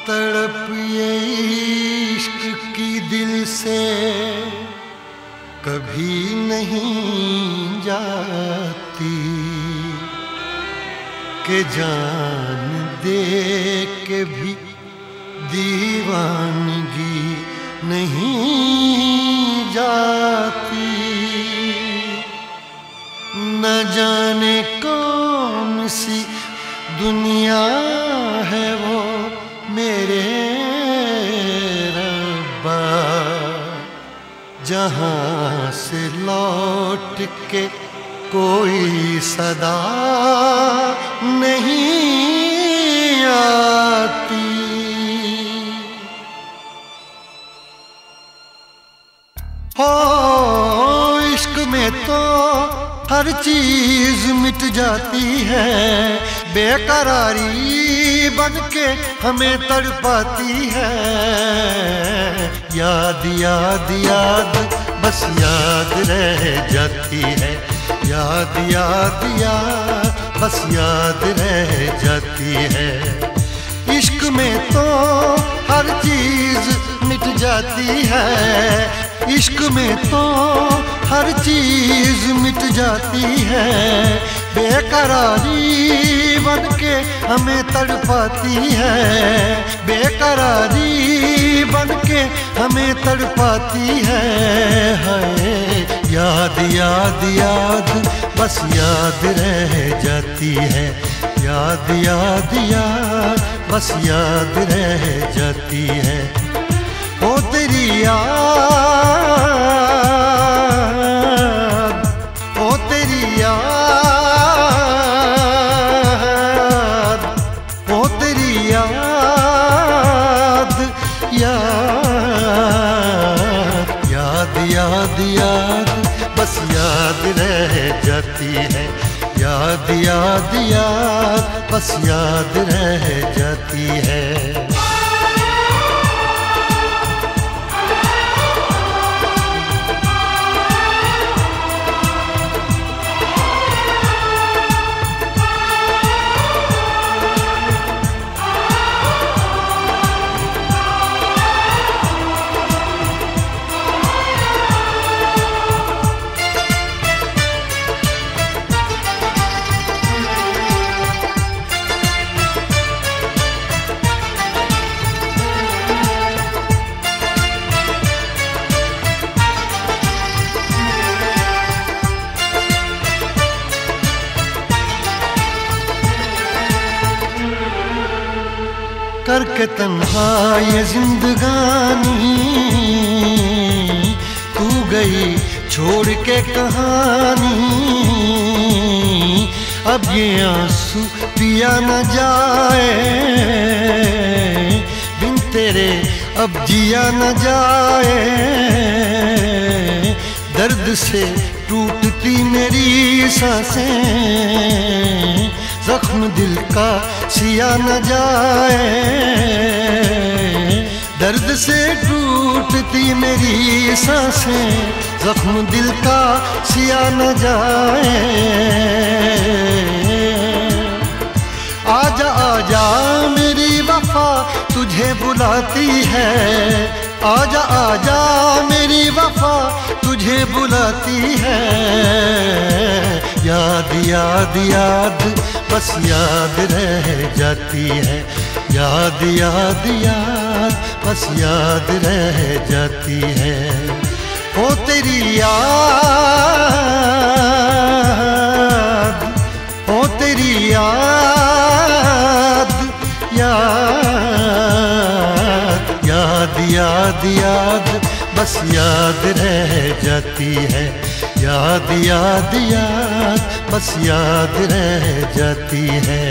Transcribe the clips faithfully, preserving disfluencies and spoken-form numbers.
तड़प ये इश्क की दिल से कभी नहीं जाती कि जान दे के भी दीवानगी नहीं जाती। न जाने कौन सी दुनिया है वो मेरे रब्बा, जहाँ से लौट के कोई सदा नहीं आती। हो इश्क में तो हर चीज मिट जाती है, बेकरारी बन के हमें तड़पाती है। याद याद याद बस याद रह जाती है, याद याद याद बस याद रह जाती है। इश्क में तो हर चीज मिट जाती है, इश्क में तो हर चीज मिट जाती है। बेकरारी बन के हमें तड़पाती है, बेकरारी बन के हमें तड़पाती है। हाय याद याद याद बस याद रह जाती है, याद याद याद बस याद रह जाती है। ओ तेरी याद, ओ तेरी याद, ओ तेरी याद, याद याद याद याद बस याद रह जाती है, याद याद याद बस याद रह जाती है। करके तन्हा ये जिंदगानी तू गई छोड़ के कहानी। अब ये आंसू पिया न जाए, बिन तेरे अब जिया न जाए। दर्द से टूटती मेरी सांसें, जख्म दिल का सिया न जाए। दर्द से टूटती मेरी सांसें, जख्म दिल का सिया न जाए। आजा आजा मेरी वफा तुझे बुलाती है, आजा आजा मेरी वफा तुझे बुलाती है। याद याद याद बस याद रह जाती है, याद याद याद बस याद रह जाती है। ओ तेरी याद, ओ तेरी याद, याद याद याद याद बस याद रह जाती है, याद याद याद बस याद रह जाती है।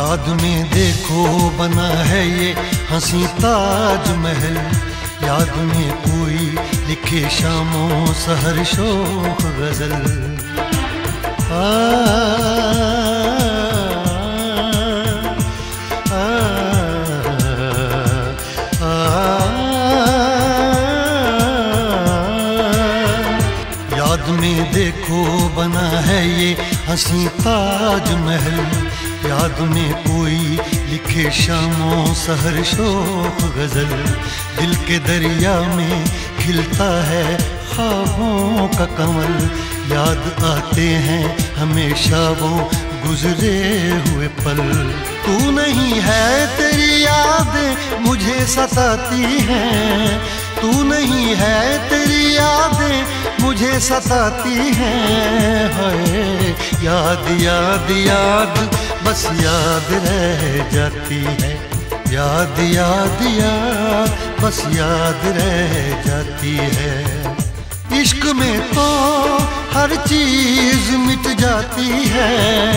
याद में देखो बना है ये हंसी ताजमहल, याद में कोई लिखे शामों सहर शोख गजल। आ, आ, आ, याद में देखो बना है ये हंसी ताजमहल, याद में कोई लिखे शामों सहर शोख गजल। दिल के दरिया में खिलता है ख्वाबों का कमल, याद आते हैं हमेशा वो गुजरे हुए पल। तू नहीं है तेरी यादें मुझे सताती हैं, तू नहीं है तेरी यादें मुझे सताती हैं। हाय याद याद याद बस याद रह जाती है, याद याद याद बस याद रह जाती है। इश्क में तो हर चीज मिट जाती है,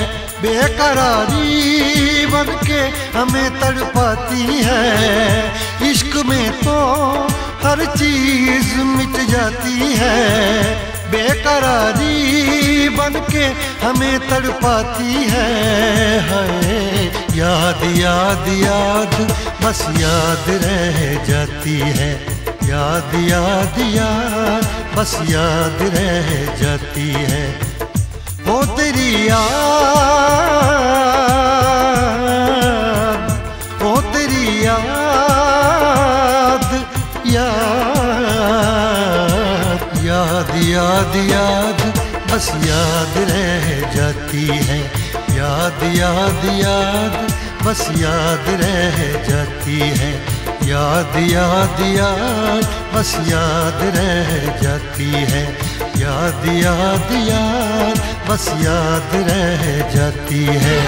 बेकरारी बन के हमें तड़पाती है। इश्क में तो हर चीज मिट जाती है, बेकरारी बन के हमें तड़पाती है। हाय याद याद याद बस याद रह जाती है, याद याद याद बस याद रह जाती है। वो तेरी याद, वो तेरी याद याद याद याद याद बस याद रह जाती है, याद याद याद बस याद रह जाती है। याद याद याद बस याद रह जाती है, याद याद याद बस याद रह जाती है।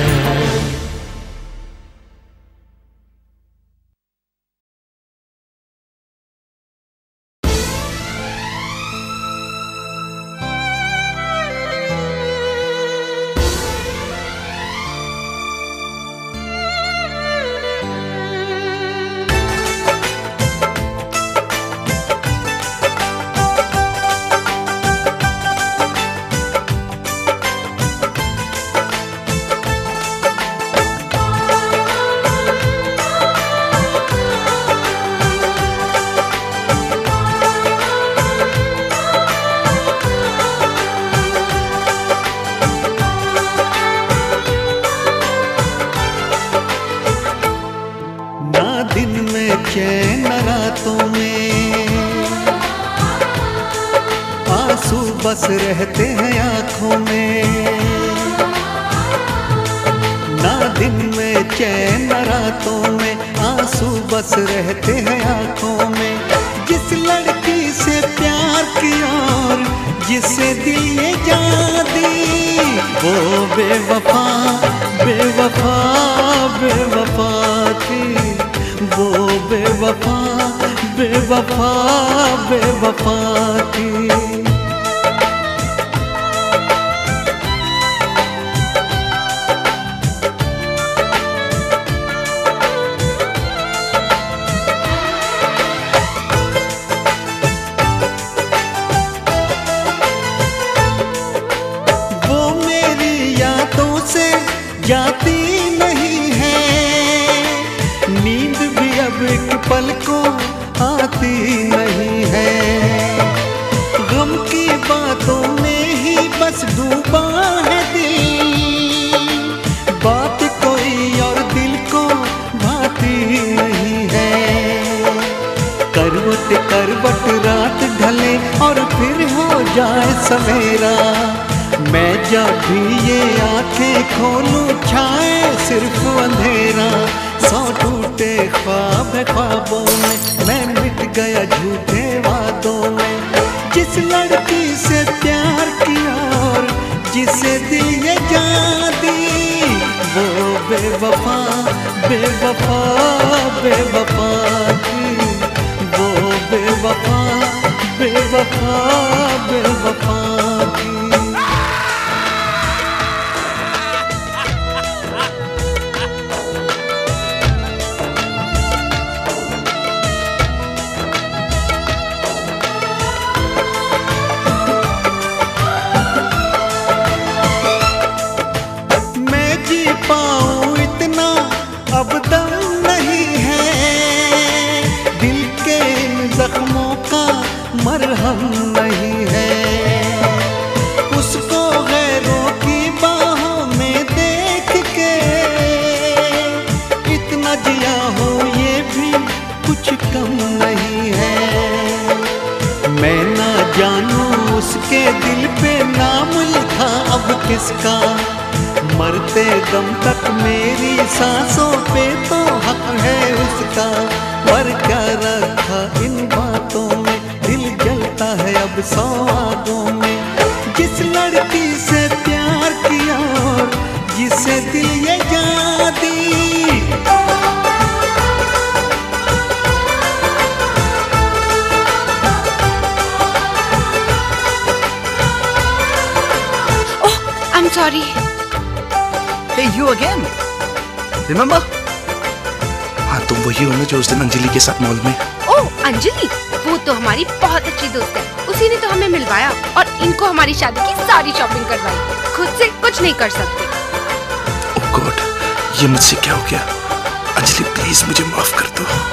चैन रातों में आंसू बस रहते हैं आँखों में, ना दिन में चैन रातों में आंसू बस रहते हैं आँखों में। जिस लड़की से प्यार किया और जिसे दिल ये जान दी, वो बेवफा बेवफा बेवफा थी, वो बेवफा बेवफा बेवफा थी। वो मेरी यादों से जाती नहीं है, नींद भी अब एक पल को आती नहीं है। गम की बातों में ही बस डूबा है दिल, बात कोई और दिल को भाती नहीं है। करवट करवट रात ढले और फिर हो जाए सवेरा, मैं जब भी ये आंखें खोलूं छाए सिर्फ अंधेरा। सौ टूटे ख्वाब ख्वाबों में मैं मिट गया झूठे वादों में। जिस लड़की से प्यार किया और जिसे दिल ये जान दी, वो बेवफा बेवफा बेवफा थी, वो बेवफा बेवफा बेवफा थी। हम नहीं है। उसको गैरों की बाहों में देख के इतना जिया हो ये भी कुछ कम नहीं है। मैं ना जानूं उसके दिल पे नाम लिखा अब किसका, मरते दम तक मेरी सांसों पे तो हक है उसका। पर क्या रखा इन बातों में, दिल जलता है अब सौ आगों में। जिस लड़की से प्यार किया और जिसे दिल ये जान दी, I'm sorry. Hey, you again? Remember? हाँ, तुम वही हो ना जो उस दिन अंजलि के साथ मॉल में। ओह, अंजलि, वो तो हमारी बहुत अच्छी दोस्त है। उसी ने तो हमें मिलवाया और इनको हमारी शादी की सारी शॉपिंग करवाई। खुद से कुछ नहीं कर सकते। ओह गॉड, ये मुझसे क्या हो गया? अंजलि प्लीज मुझे माफ कर दो।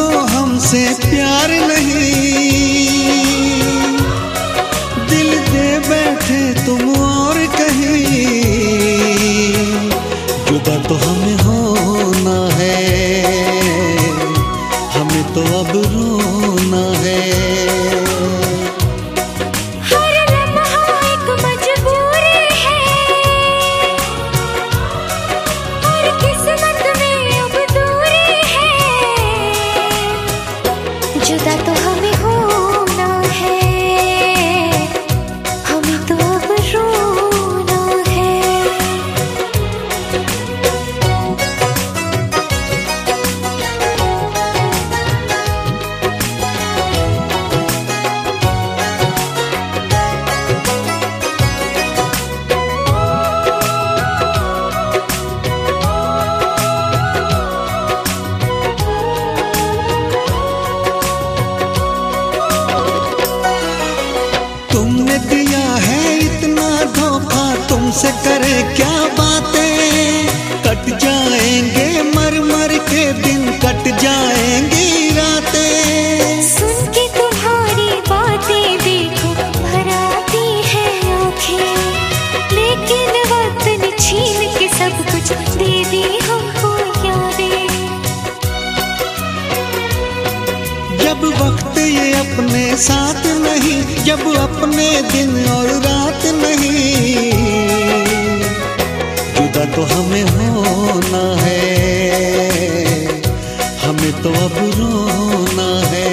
तुमको हमसे प्यार नहीं, दिल दे बैठे तुम और कहीं, जुदा तो हमें होना है, हमें तो अब रोना है। हर लम्हा एक मजबूरी है, और किस्मत में अब दूरी है, जुदा तो हमें होना है, हमें तो अब रोना है। तुमने दिया है इतना धोखा, तुमसे करे क्या बातें, कट जाएंगे मर मर के दिन, कट जाएंगी रातें। सुन के तुम्हारी बातें देखो भर आती है आँखें, लेकिन वक्त ने छीन के सब कुछ दे दी हमको यादें। जब वक्त ये अपने साथ नहीं, जब अपने दिन और रात नहीं, जुदा तो हमें होना है, हमें तो अब रोना है।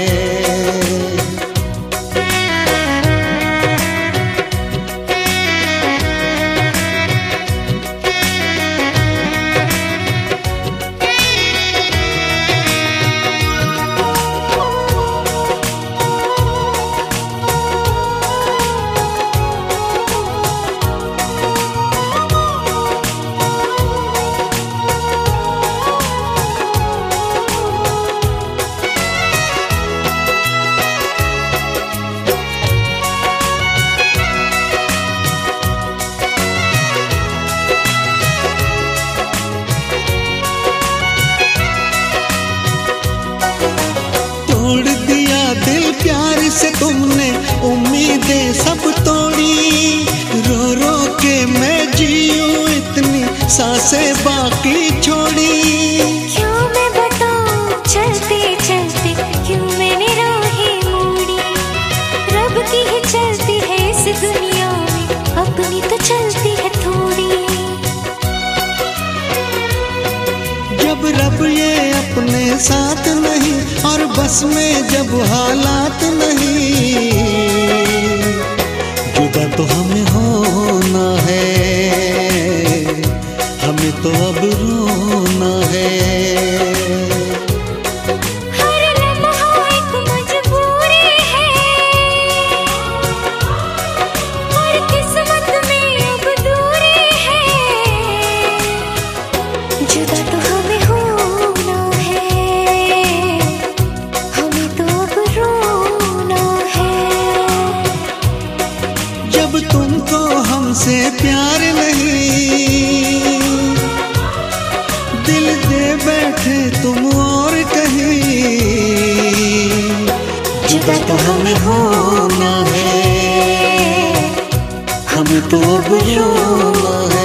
तोड़ दिया दिल प्यार से तुमने, उम्मीदें सब तोड़ी, रो रो के मैं जीऊं इतनी सांसें बाकी छोड़ी। क्यों मैं बताऊं चलते चलते क्यों मैंने राहें मोड़ी, रब की ही चलती है इस दुनिया में, अपनी तो चलती है थोड़ी। जब रब ये अपने साथ नहीं, और बस में जब हालात नहीं, जुदा तो हमें होना है, हमें तो अब रोना है। हर लम्हा एक मजबूरी है, और किस्मत में अब दूरी है, जुदा तो हमें होना है, हमें तो अब रोना है। जब तुमको हमसे प्यार नहीं, दिल दे बैठे तुम और कहीं, जुदा तो हमें होना है, हमें तो अब रोना है।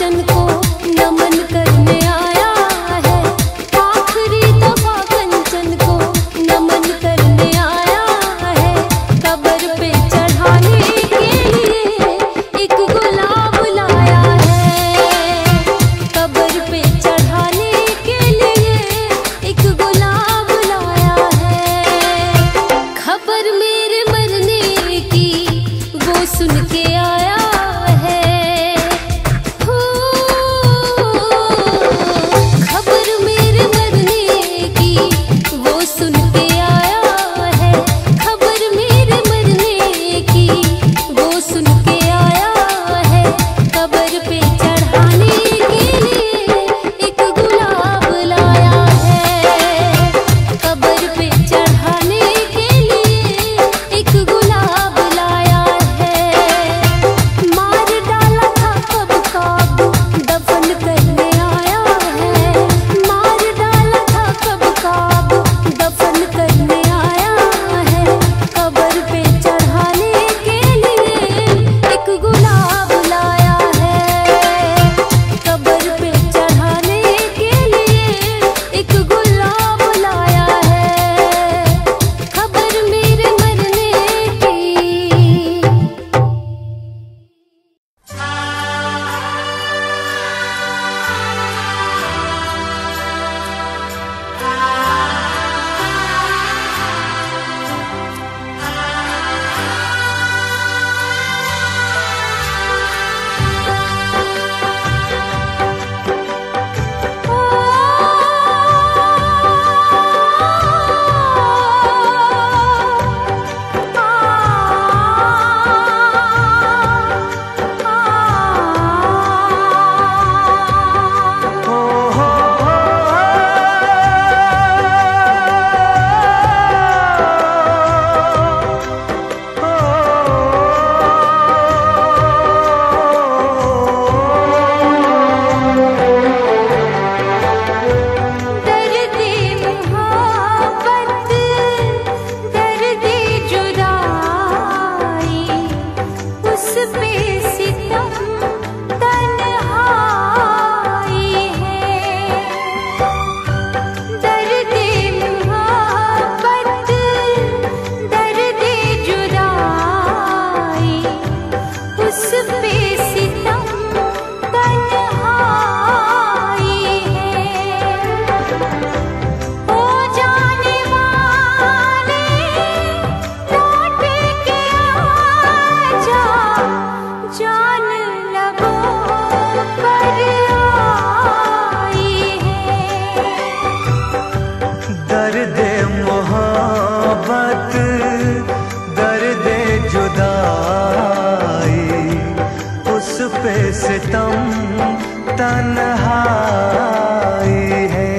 कंचन को नमन करने आया है, आखिरी दफा कंचन को नमन करने आया है, कब्र पे चढ़ाने के लिए एक गुलाब लाया है, कब्र पे चढ़ाने के लिए एक गुलाब लाया है। खबर मेरे मरने की वो सुन के आया है, हो खबर मेरे मरने की वो सुन के आया है, खबर मेरे मरने की वो सुन के आया है, कब्र पे चढ़ाने के लिए एक गुलाब लाया है, कब्र पे चढ़ाने के लिए एक गुलाब लाया है। मार डाला था कब काबू दफन करने आया है, मार डाला था कब काबू दफन करने आया है, कब्र पे चढ़ाने के लिए एक गुलाब लाया है, कब्र पे चढ़ाने के लिए एक गुलाब लाया है, खबर मेरे मरने की। दर्दे मोहब्बत दर्दे जुदाई, उस पे सितम तन्हाई है, दर्दे मोहब्बत दर्दे जुदाई, उस पे सितम तन्हाई है। ओ जाने वाले लौट के आजा, जान लबों पर आई है। दर्द मोहब्बत दर्द जुदाई, उस पे सितम तन्हाई है।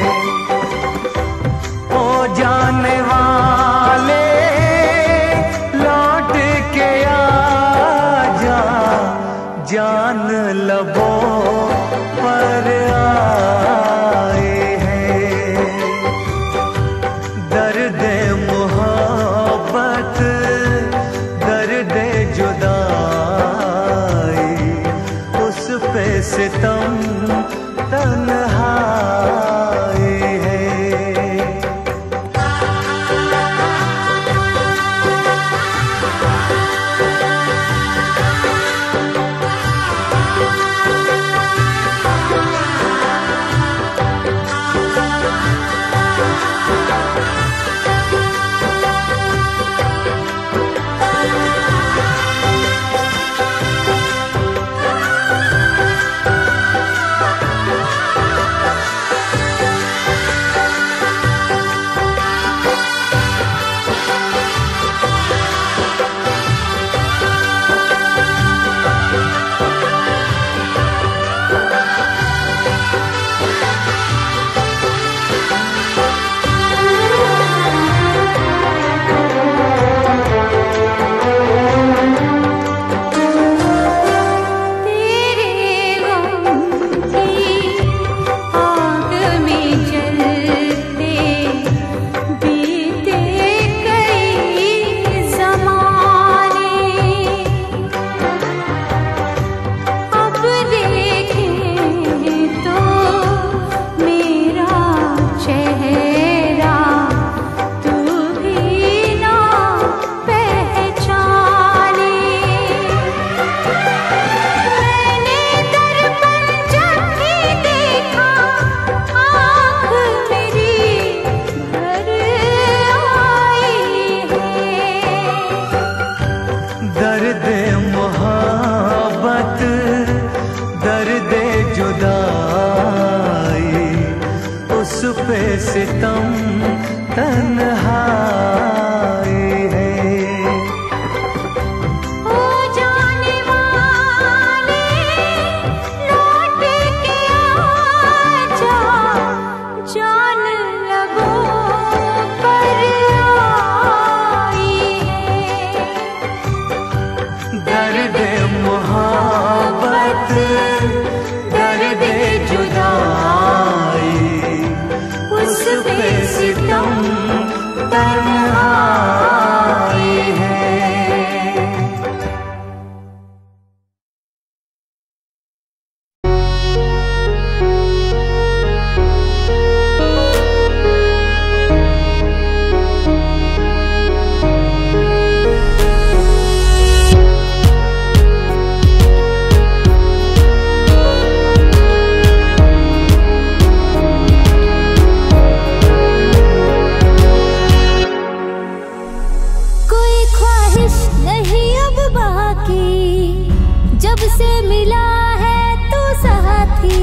ओ जाने वाले लौट के आजा, जान लबों पर आए हैं। दर्द मोहब्बत दर्द जुदाई, उस पे सितम तन्हाई है। ओ जुदाई, उस पे सितम तन्हाई है। ओ जाने वाले लौट के आजा, जान लबों पर आई है। दर्द मोहब्बत, दर्द जुदाई, उस पे सितम तन्हाई है। कोई ख्वाहिश नहीं अब बाकी, जब से मिला है तू साथी।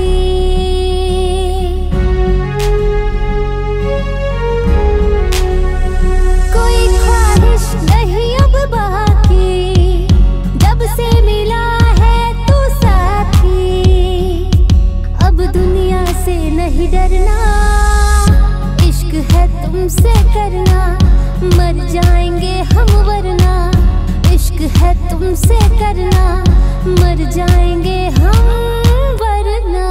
कोई ख्वाहिश नहीं अब बाकी, जब से मिला है तू साथी। अब दुनिया से नहीं डरना, इश्क है तुमसे करना, मर जाएंगे हम वरना। इश्क है तुमसे करना, मर जाएंगे हम वरना।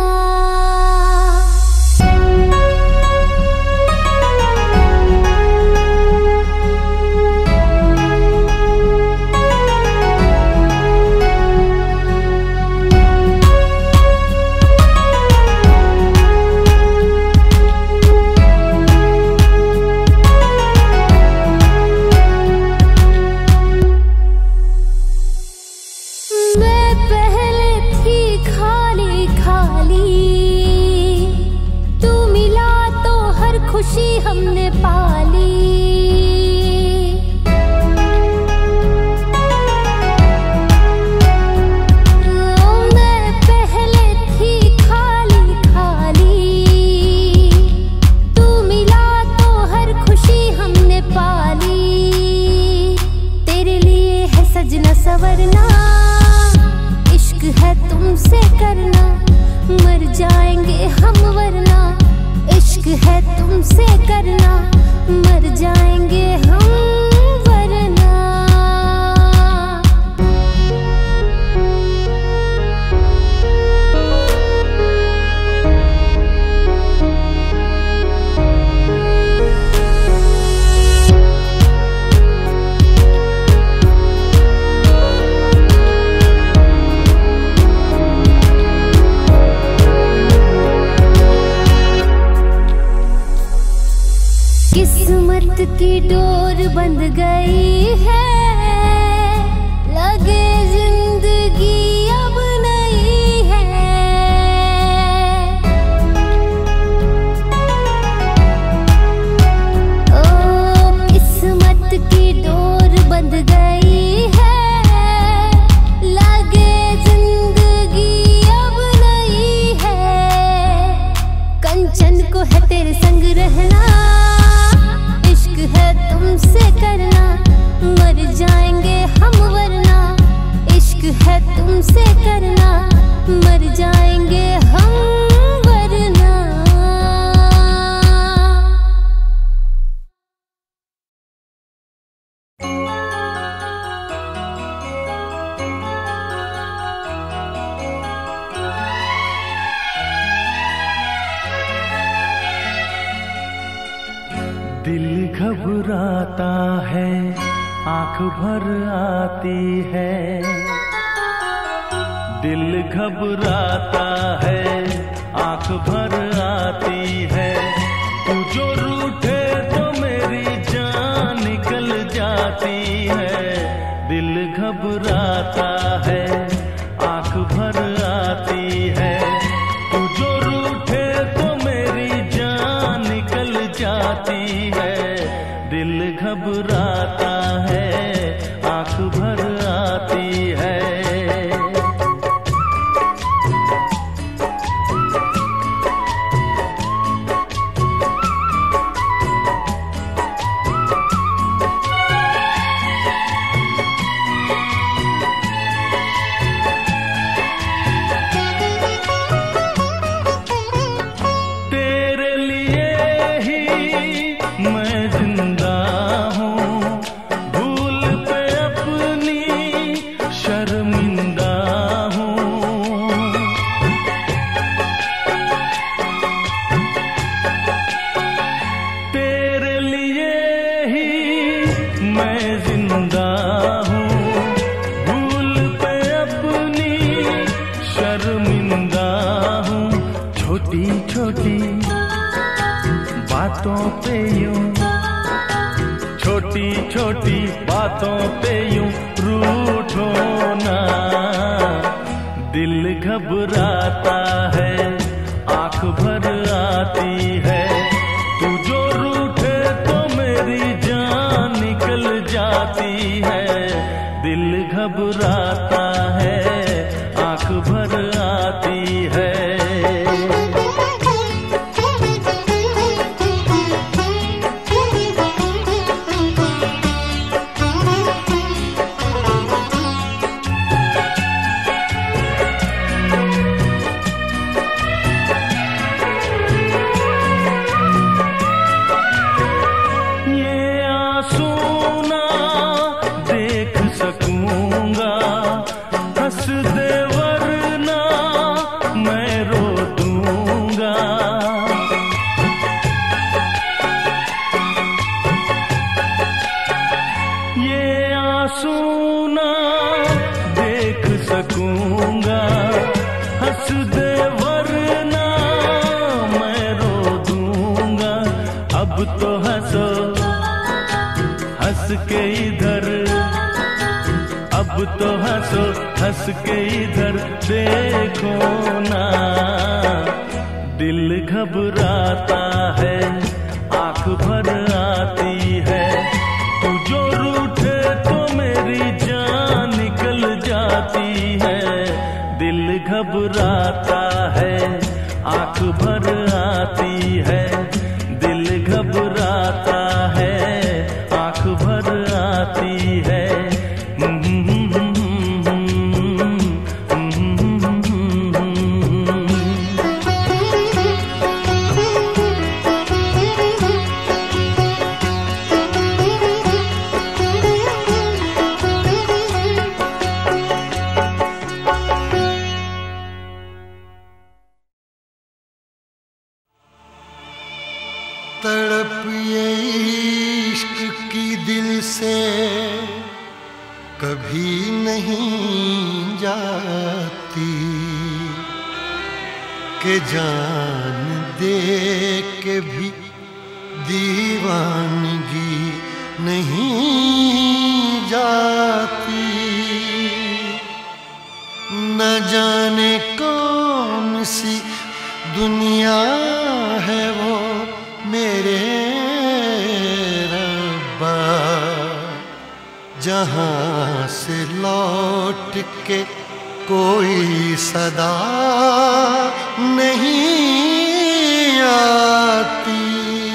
मैं पहले थी खाली खाली, तू मिला तो हर खुशी हमने पाली। ओ, मैं पहले थी खाली खाली, तू मिला तो हर खुशी हमने पाली। तेरे लिए है सजना सवरना, इश्क है तुमसे करना, मर जाएंगे हम वरना। इश्क है तुमसे करना, मर जाएंगे हम वरना। किस्मत की डोर बंध गई है, लगे जिंदगी अब नहीं है। ओ किस्मत की डोर बंध गई है, लगे जिंदगी अब नहीं है। कंचन को है तेरे संग रहना, इश्क है तुमसे करना, मर जाएंगे हम वरना। इश्क है तुमसे करना, मर जाएंगे हम वरना। दिल घबराता है, आंख भर आती है। दिल घबराता है, आंख भर आती है। तू जो रूठे तो मेरी जान निकल जाती है। दिल घबराता है, आंख भर आती है। तू जो रूठे तो मेरी जान निकल जाती है। दिल घबराता है, आंख भर आती है। छोटी बातों पे यूं, छोटी छोटी बातों पे यूं रूठो ना। दिल घबराता है, आंख भर आती है, तू जो रूठे तो मेरी जान निकल जाती है। दिल घबराता है, आंख भर आती है। के इधर, अब तो हंसो हंस के इधर देखो ना। दिल घबराता है, आंख भर आती है, तू जो रूठे तो मेरी जान निकल जाती है। दिल घबराता है, आंख भर आती है, दिल घबराता है, आंख भर आती है। तड़प ये इश्क की दिल से कभी नहीं जाती, के जान दे के भी दीवानगी नहीं जाती। न जाने कौन सी दुनिया है वो मेरे रब्बा, जहाँ से लौट के कोई सदा नहीं आती।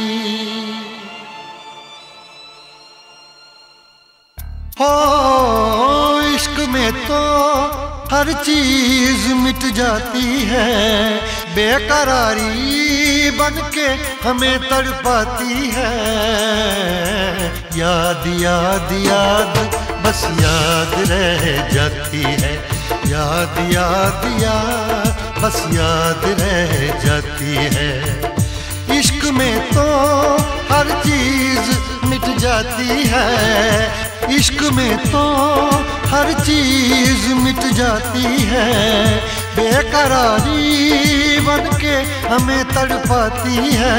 हो इश्क में तो हर चीज मिट जाती है, बेकरारी बनके हमें तड़पाती है। याद याद याद बस याद रह जाती है, याद याद याद बस याद रह जाती है। इश्क में तो हर चीज मिट जाती है, इश्क में तो हर चीज मिट जाती है, बेकरारी बनके हमें तड़पाती है,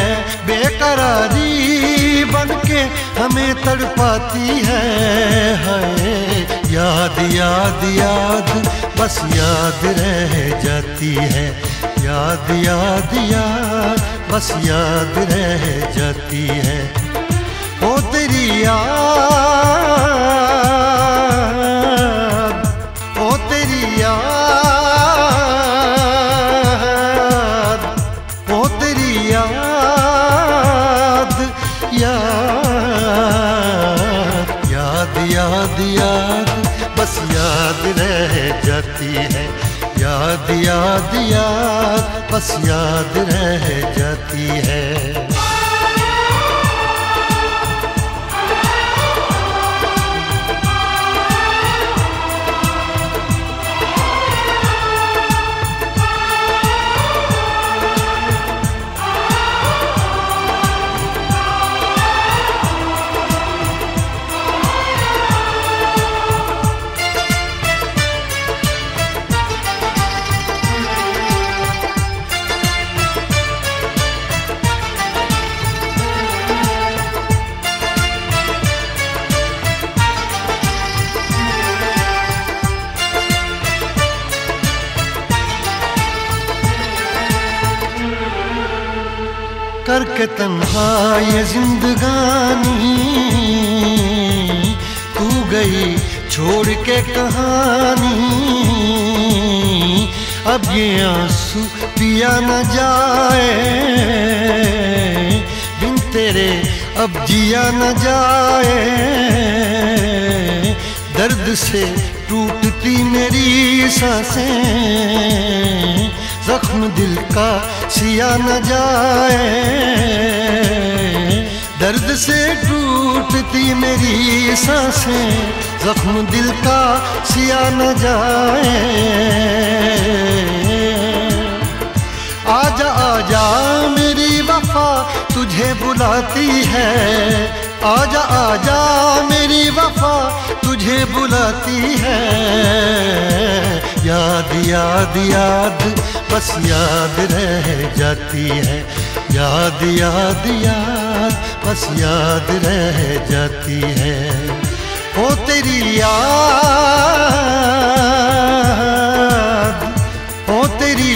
बेकरारी बनके हमें तड़पाती है। हाय याद याद याद बस याद रह जाती है, याद याद याद बस याद रह जाती है। ओ तेरी याद, ओ तेरी याद, ओ तेरी याद, याद याद याद याद बस याद रह जाती है, याद याद याद बस याद रह जाती है। करके तन्हा ये जिंदगानी तू गई छोड़ के कहानी। अब ये आंसू पिया न जाए बिन तेरे अब जिया न जाए। दर्द से टूटती मेरी सांसें जख्म दिल का सिया न जाए। दर्द से टूटती मेरी सांसें जख्म दिल का सिया न जाए। आजा आजा मेरी वफा तुझे बुलाती है। आजा आजा मेरी वफा तुझे बुलाती है। याद याद याद बस याद रह जाती है। याद याद याद बस याद रह जाती है। ओ तेरी याद ओ तेरी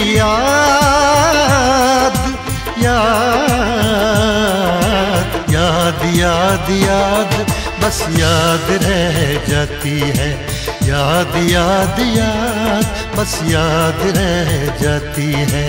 याद याद याद याद याद बस याद रह जाती है। याद याद याद बस याद रह जाती है।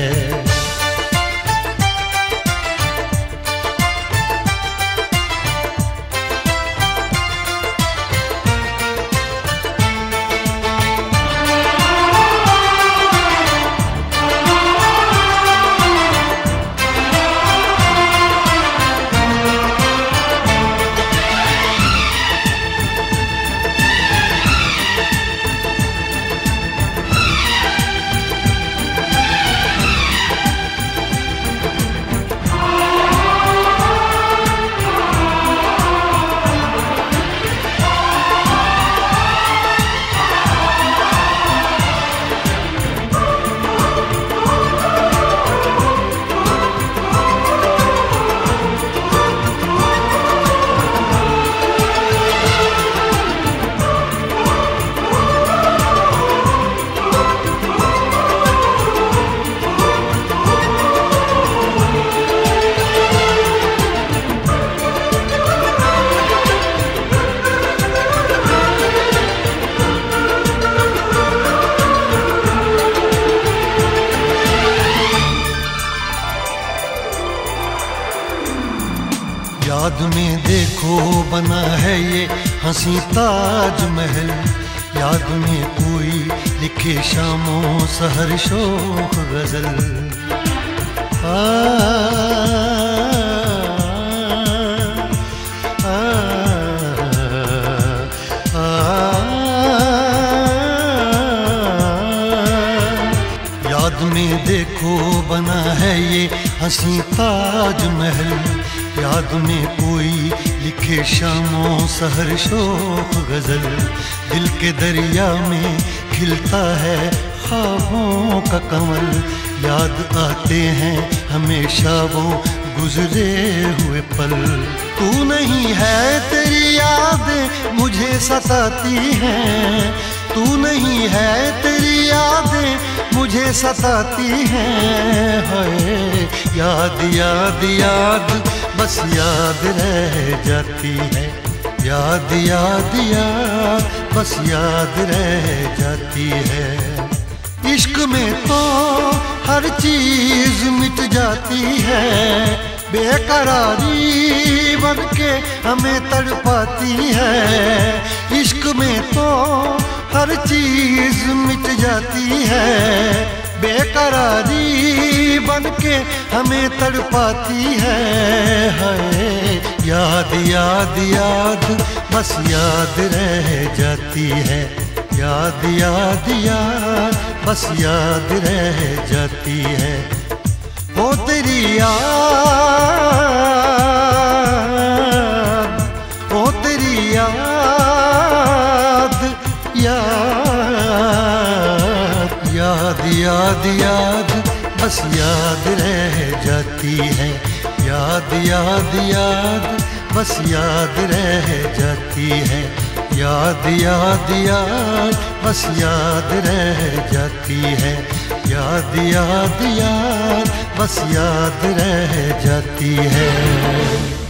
याद में देखो बना है ये हंसी ताजमहल। याद में कोई लिखे शामों सहर शोख गजल। आ, आ, आ, आ, याद में देखो बना है ये हंसी ताजमहल। याद में कोई लिखे शामों सहर शोक गजल। दिल के दरिया में खिलता है ख्वाबों का कमल। याद आते हैं हमेशा वो गुजरे हुए पल। तू नहीं है तेरी याद मुझे सताती है। तू नहीं है तेरी यादें मुझे सताती हैं। हाय याद याद याद बस याद रह जाती है। याद याद याद बस याद रह जाती है। इश्क में तो हर चीज मिट जाती है। बेकरारी बन के हमें तड़पाती है। इश्क में तो हर चीज मिट जाती है। बेकरारी बन के हमें तड़पाती है। हाय याद याद याद बस याद रह जाती है। याद याद याद बस याद रह जाती है। ओ तेरी याद ओ तेरी याद याद याद याद याद बस याद रह जाती है। याद याद याद बस याद रह जाती है। याद याद याद बस याद रह जाती है। याद याद याद बस याद रह जाती है।